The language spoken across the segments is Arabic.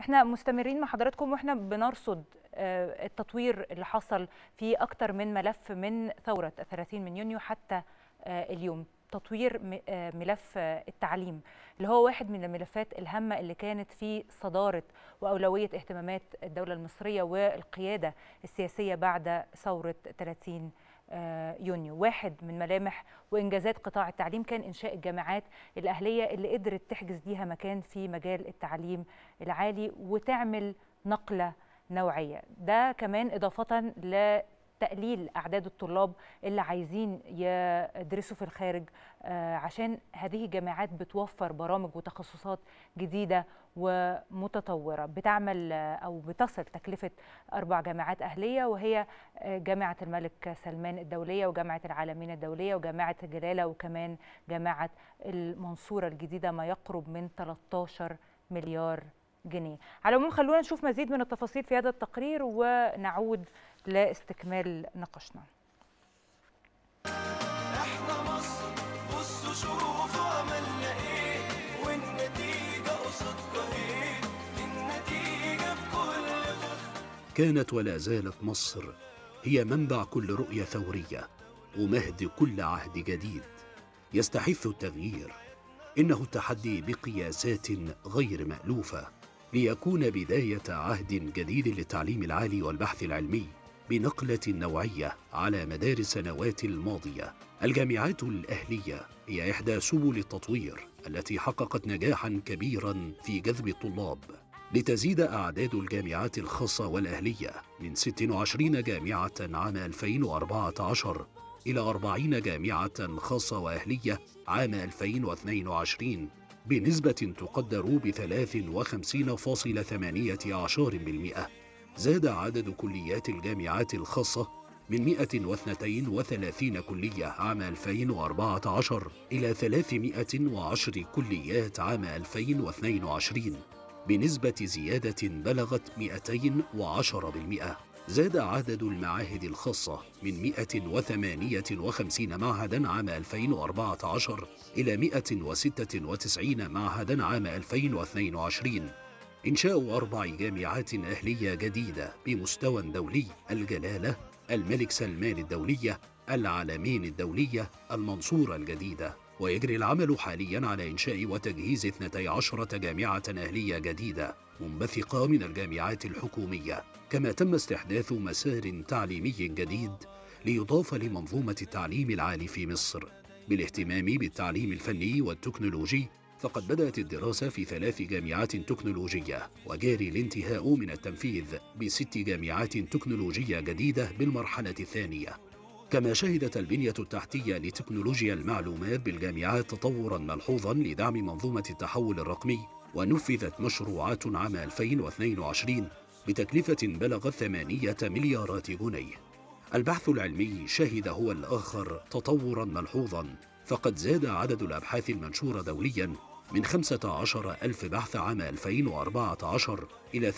احنا مستمرين مع حضراتكم واحنا بنرصد التطوير اللي حصل في أكتر من ملف من ثورة 30 من يونيو حتى اليوم. تطوير ملف التعليم اللي هو واحد من الملفات الهامة اللي كانت في صدارة وأولوية اهتمامات الدولة المصرية والقيادة السياسية بعد ثورة 30 يونيو. واحد من ملامح وإنجازات قطاع التعليم كان إنشاء الجامعات الأهلية اللي قدرت تحجز ليها مكان في مجال التعليم العالي وتعمل نقلة نوعية. ده كمان إضافة لتقليل أعداد الطلاب اللي عايزين يدرسوا في الخارج، عشان هذه الجامعات بتوفر برامج وتخصصات جديدة ومتطورة. بتعمل أو بتصل تكلفة 4 جامعات أهلية، وهي جامعة الملك سلمان الدولية وجامعة العالمين الدولية وجامعة جلالة وكمان جامعة المنصورة الجديدة، ما يقرب من 13 مليار جنيه. على العموم خلونا نشوف مزيد من التفاصيل في هذا التقرير ونعود لاستكمال نقاشنا. احنا مصر، بصوا شوفوا عملنا ايه والنتيجة قصادكوا ايه، النتيجة بكل فخر. كانت ولا زالت مصر هي منبع كل رؤية ثورية ومهد كل عهد جديد يستحث التغيير. إنه التحدي بقياسات غير مألوفة ليكون بداية عهد جديد للتعليم العالي والبحث العلمي بنقلة نوعية على مدار السنوات الماضية. الجامعات الأهلية هي إحدى سبل التطوير التي حققت نجاحاً كبيراً في جذب الطلاب، لتزيد أعداد الجامعات الخاصة والأهلية من 26 جامعة عام 2014 إلى 40 جامعة خاصة وأهلية عام 2022 بنسبة تقدر ب 53.18%. زاد عدد كليات الجامعات الخاصة من 132 كلية عام 2014 إلى 310 كليات عام 2022 بنسبة زيادة بلغت 210%. زاد عدد المعاهد الخاصة من 158 معهداً عام 2014 إلى 196 معهداً عام 2022. إنشاء 4 جامعات أهلية جديدة بمستوى دولي: الجلالة، الملك سلمان الدولية، العالمين الدولية، المنصورة الجديدة. ويجري العمل حالياً على إنشاء وتجهيز 12 جامعة أهلية جديدة منبثقة من الجامعات الحكومية. كما تم استحداث مسار تعليمي جديد ليضاف لمنظومة التعليم العالي في مصر بالاهتمام بالتعليم الفني والتكنولوجي. فقد بدأت الدراسة في 3 جامعات تكنولوجية، وجاري الانتهاء من التنفيذ ب6 جامعات تكنولوجية جديدة بالمرحلة الثانية. كما شهدت البنية التحتية لتكنولوجيا المعلومات بالجامعات تطوراً ملحوظاً لدعم منظومة التحول الرقمي، ونفذت مشروعات عام 2022 بتكلفة بلغت 8 مليارات جنيه. البحث العلمي شهد هو الآخر تطوراً ملحوظاً، فقد زاد عدد الأبحاث المنشورة دولياً من 15,000 بحث عام 2014 إلى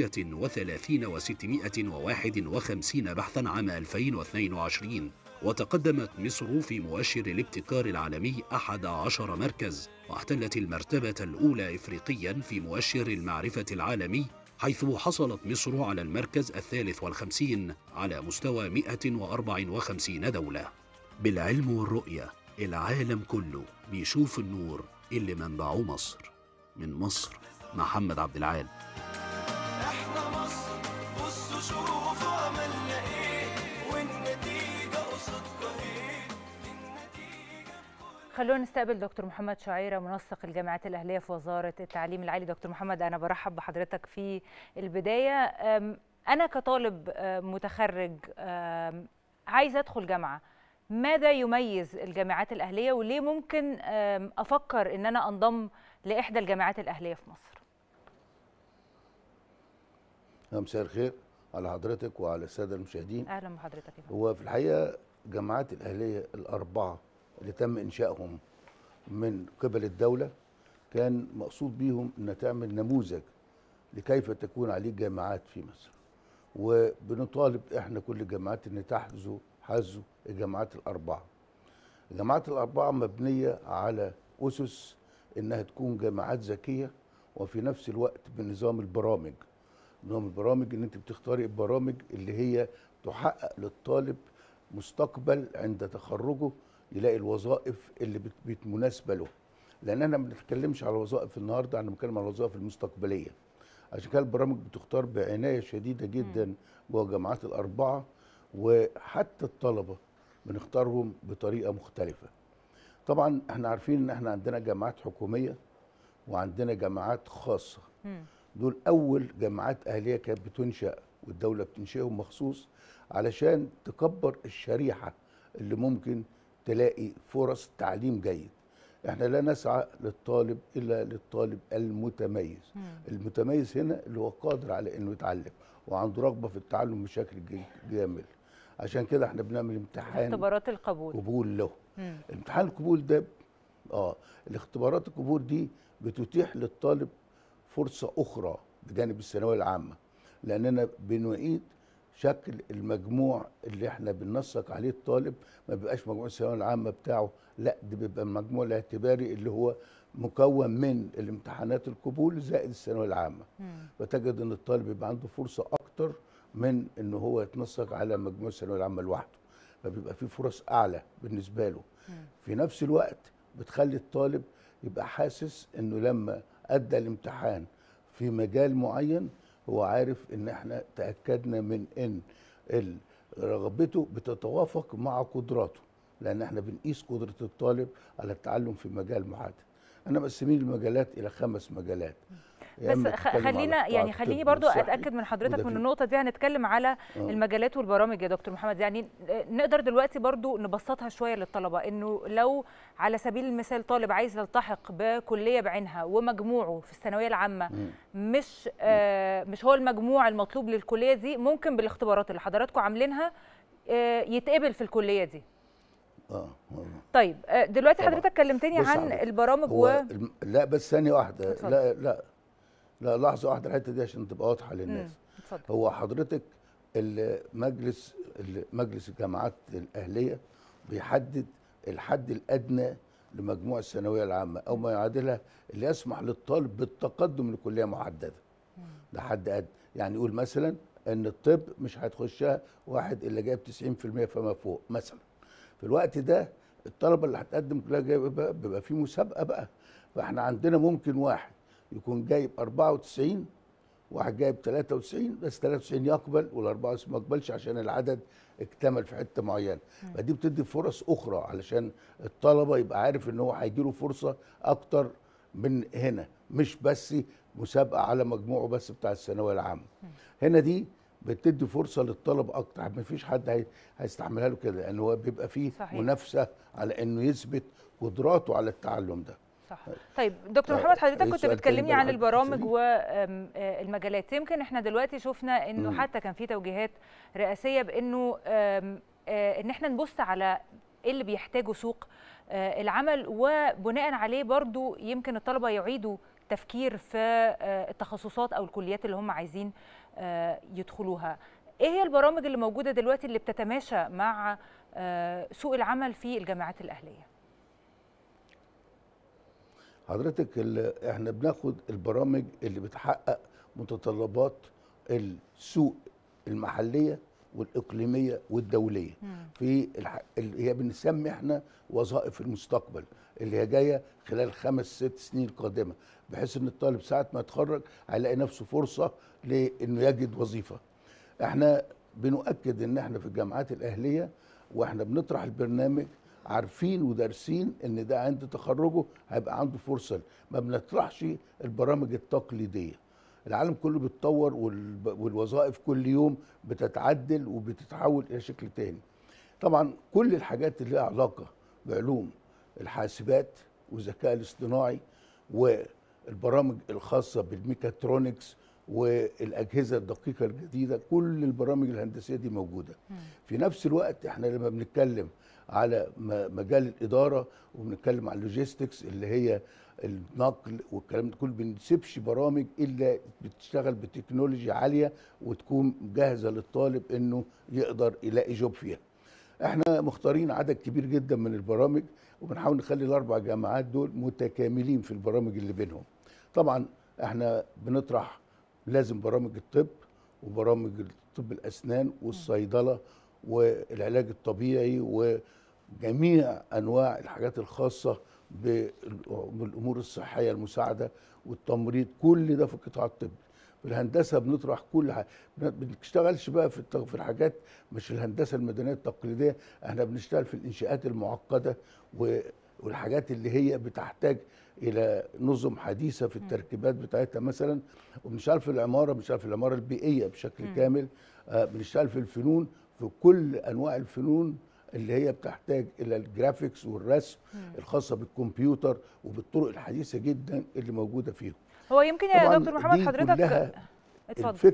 38,651 بحثاً عام 2022. وتقدمت مصر في مؤشر الابتكار العالمي 11 مركز، واحتلت المرتبة الأولى إفريقياً في مؤشر المعرفة العالمي، حيث حصلت مصر على المركز 53 على مستوى 154 دولة. بالعلم والرؤية العالم كله بيشوف النور اللي منبعه مصر. من مصر، محمد عبد العال. احنا مصر، بصوا شوفوا عملنا ايه والنتيجة قصادكوا ايه، النتيجة بكل. خلونا نستقبل دكتور محمد شعيرة، منسق الجامعات الأهلية في وزارة التعليم العالي. دكتور محمد، أنا برحب بحضرتك في البداية. أنا كطالب متخرج عايز أدخل جامعة، ماذا يميز الجامعات الأهلية وليه ممكن أفكر إن أنا أنضم لإحدى الجامعات الأهلية في مصر؟ مساء الخير على حضرتك وعلى السادة المشاهدين. أهلا بحضرتك يا فندم. هو في الحقيقة جامعات الأهلية ال4 اللي تم إنشائهم من قبل الدولة كان مقصود بيهم أن تعمل نموذج لكيف تكون عليه جامعات في مصر، وبنطالب إحنا كل الجامعات أن حازوا الجامعات ال4. الجامعات ال4 مبنية على أسس إنها تكون جامعات ذكية وفي نفس الوقت بنظام البرامج. نظام البرامج ان انت بتختاري البرامج اللي هي تحقق للطالب مستقبل عند تخرجه يلاقي الوظائف اللي مناسبه له. لان انا ما بنتكلمش على وظائف النهارده، انا بنتكلم على الوظائف المستقبليه. عشان كده البرامج بتختار بعنايه شديده جدا جوه الجامعات الاربعه، وحتى الطلبه بنختارهم بطريقه مختلفه. طبعا احنا عارفين ان احنا عندنا جامعات حكوميه وعندنا جامعات خاصه. دول اول جامعات اهليه كانت بتنشا، والدوله بتنشئهم مخصوص علشان تكبر الشريحه اللي ممكن تلاقي فرص تعليم جيد. احنا لا نسعى للطالب الا للطالب المتميز. المتميز هنا اللي هو قادر على انه يتعلم وعنده رغبه في التعلم بشكل جامد. عشان كده احنا بنعمل امتحان اختبارات القبول قبول له. امتحان القبول ده الاختبارات القبول دي بتتيح للطالب فرصه اخرى بجانب الثانويه العامه، لاننا بنعيد شكل المجموع اللي احنا بننسق عليه الطالب. ما بيبقاش مجموع الثانويه العامه بتاعه، لا ده بيبقى المجموع الاعتباري اللي هو مكون من الامتحانات القبول زائد الثانويه العامه. فتجد ان الطالب يبقى عنده فرصه اكتر من ان هو يتنسق على مجموع الثانويه العامه لوحده، فبيبقى فيه فرص اعلى بالنسبه له. في نفس الوقت بتخلي الطالب يبقى حاسس انه لما ادى الامتحان في مجال معين هو عارف ان احنا تاكدنا من ان رغبته بتتوافق مع قدراته، لان احنا بنقيس قدره الطالب على التعلم في مجال محدد. انا مقسمين المجالات الى 5 مجالات. بس خليني برضو اتاكد من حضرتك من النقطه دي. هنتكلم على المجالات والبرامج يا دكتور محمد. يعني نقدر دلوقتي برضو نبسطها شويه للطلبه، انه لو على سبيل المثال طالب عايز يلتحق بكليه بعينها ومجموعه في الثانويه العامه مش هو المجموع المطلوب للكليه دي، ممكن بالاختبارات اللي حضراتكم عاملينها يتقبل في الكليه دي. طيب دلوقتي حضرتك كلمتني عن البرامج لا بس ثانيه واحده. لا لحظه واحده الحته دي عشان تبقى واضحه للناس. هو حضرتك مجلس الجامعات الاهليه بيحدد الحد الادنى لمجموع الثانويه العامه او ما يعادلها اللي يسمح للطالب بالتقدم لكليه محدده. ده حد ادنى. يعني يقول مثلا ان الطب مش هتخشها واحد اللي جايب 90% فما فوق مثلا. في الوقت ده الطلبه اللي هتقدم كلها بيبقى في مسابقه بقى. فاحنا عندنا ممكن واحد يكون جايب 94 واحد جايب 93 بس 93 يقبل وال94 ما يقبلش عشان العدد اكتمل في حته معينه. فدي بتدي فرص اخرى علشان الطلبه يبقى عارف ان هو هيجي له فرصه اكتر من هنا، مش بس مسابقه على مجموعه بس بتاع الثانويه العامه. هنا دي بتدي فرصه للطلب اكتر، ما فيش حد هيستحملها له كده، لان هو بيبقى فيه منافسه على انه يثبت قدراته على التعلم ده. صح. طيب دكتور محمد، حضرتك كنت بتكلمني عن البرامج والمجالات. يمكن احنا دلوقتي شفنا انه حتى كان في توجيهات رئاسيه بانه ان احنا نبص على ايه اللي بيحتاجه سوق العمل، وبناء عليه برضو يمكن الطلبه يعيدوا تفكير في التخصصات او الكليات اللي هم عايزين يدخلوها. ايه هي البرامج اللي موجوده دلوقتي اللي بتتماشى مع سوق العمل في الجامعات الاهليه؟ حضرتك احنا بناخد البرامج اللي بتحقق متطلبات السوق المحليه والاقليميه والدوليه. في هي بنسمي احنا وظائف المستقبل اللي هي جايه خلال 5-6 سنين القادمه، بحيث ان الطالب ساعه ما يتخرج هيلاقي نفسه فرصه لانه يجد وظيفه. احنا بنؤكد ان احنا في الجامعات الاهليه واحنا بنطرح البرنامج عارفين ودارسين ان ده عند تخرجه هيبقى عنده فرصه. ما بنطرحش البرامج التقليديه. العالم كله بيتطور والوظائف كل يوم بتتعدل وبتتحول الى شكل تاني. طبعا كل الحاجات اللي لها علاقه بعلوم الحاسبات والذكاء الاصطناعي والبرامج الخاصه بالميكاترونكس والاجهزه الدقيقه الجديده، كل البرامج الهندسيه دي موجوده. في نفس الوقت احنا لما بنتكلم على مجال الاداره وبنتكلم على اللوجيستكس اللي هي النقل والكلام ده كله، بنسيبش برامج الا بتشتغل بتكنولوجيا عاليه وتكون جاهزه للطالب انه يقدر يلاقي جوب فيها. احنا مختارين عدد كبير جدا من البرامج وبنحاول نخلي ال4 جامعات دول متكاملين في البرامج اللي بينهم. طبعا احنا بنطرح لازم برامج الطب وبرامج طب الاسنان والصيدله والعلاج الطبيعي وجميع انواع الحاجات الخاصه بالامور الصحيه المساعده والتمريض، كل ده في القطاع الطبي. في الهندسه بنطرح كل حاجه، ما بنشتغلش بقى في الحاجات مش الهندسه المدنيه التقليديه، احنا بنشتغل في الانشاءات المعقده والحاجات اللي هي بتحتاج الى نظم حديثه في التركيبات بتاعتها مثلا. وبنشتغل في العماره، بنشتغل في العماره البيئيه بشكل كامل. بنشتغل في الفنون، في كل انواع الفنون اللي هي بتحتاج الى الجرافيكس والرسم الخاصه بالكمبيوتر وبالطرق الحديثه جدا اللي موجوده فيهم. هو يمكن يا طبعاً دكتور محمد دي حضرتك كلها اتفضل. الفكر.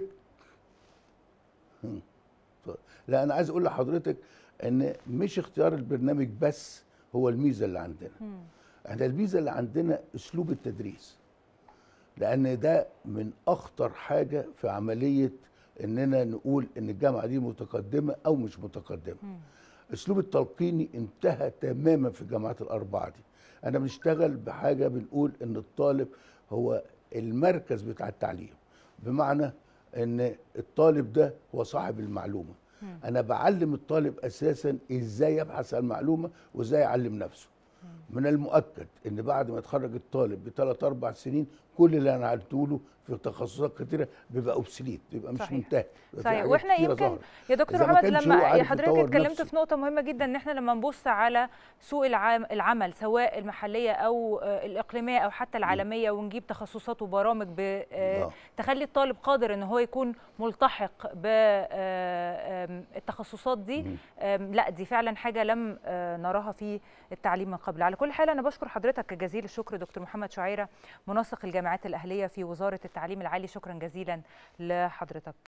لا انا عايز اقول لحضرتك ان مش اختيار البرنامج بس هو الميزه اللي عندنا. احنا الميزه اللي عندنا اسلوب التدريس، لان ده من اخطر حاجه في عمليه اننا نقول ان الجامعه دي متقدمه او مش متقدمه. اسلوب التلقيني انتهى تماما في الجامعات الاربعه دي. انا بنشتغل بحاجه بنقول ان الطالب هو المركز بتاع التعليم، بمعنى ان الطالب ده هو صاحب المعلومه. انا بعلم الطالب اساسا ازاي يبحث عن المعلومه وازاي يعلم نفسه. من المؤكد ان بعد ما يتخرج الطالب ب3 4 سنين كل اللي انا علمته له في تخصصات كتيره بيبقى اوبسليت، بيبقى مش منتهي. صحيح. واحنا يمكن يا دكتور محمد لما حضرتك اتكلمت في نقطه مهمه جدا، ان احنا لما نبص على سوق العمل سواء المحليه او الاقليميه او حتى العالميه ونجيب تخصصات وبرامج تخلي الطالب قادر ان هو يكون ملتحق بالتخصصات دي، لا دي فعلا حاجه لم نراها في التعليم من قبل. على كل حال انا بشكر حضرتك جزيل الشكر دكتور محمد شعيرة، منسق الجامعات الاهليه في وزاره التعليم العالي. شكرا جزيلا لحضرتك.